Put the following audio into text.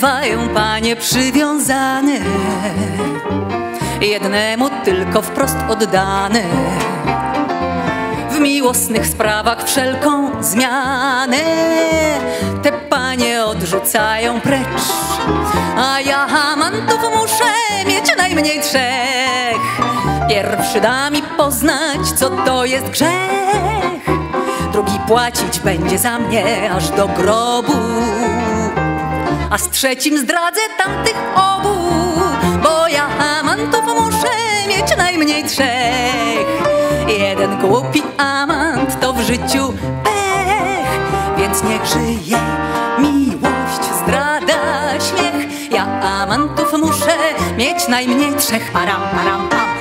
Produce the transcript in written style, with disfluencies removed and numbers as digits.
bywają panie przywiązane, jednemu tylko wprost oddane, w miłosnych sprawach wszelką zmianę te panie odrzucają precz. A ja amantów muszę mieć najmniej 3. Pierwszy da mi poznać, co to jest grzech, drugi płacić będzie za mnie aż do grobu, a z trzecim zdradzę tamtych obu. Bo ja amantów muszę mieć najmniej 3. Jeden głupi amant to w życiu pech, więc niech żyje miłość, zdrada, śmiech. Ja amantów muszę mieć najmniej 3. Param, param, pam.